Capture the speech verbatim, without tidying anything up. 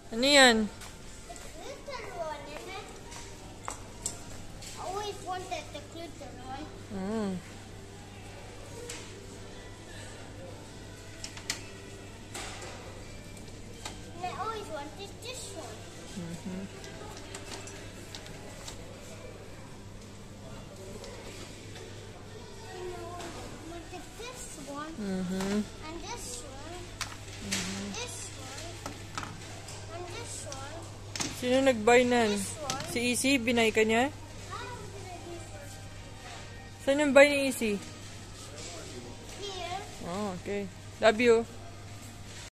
Ano yan? Glitter one, isn't it? I always wanted the glitter one. Mm. And I always wanted this one. Mm-hmm. And I wanted this one. Mm-hmm. And this one. This one. And this one. Sino nag-buy nan? This one. Si Easy? Binay ka niya? How did I do this? Saan yung buy ni Easy? Here. Oh, okay. Love you.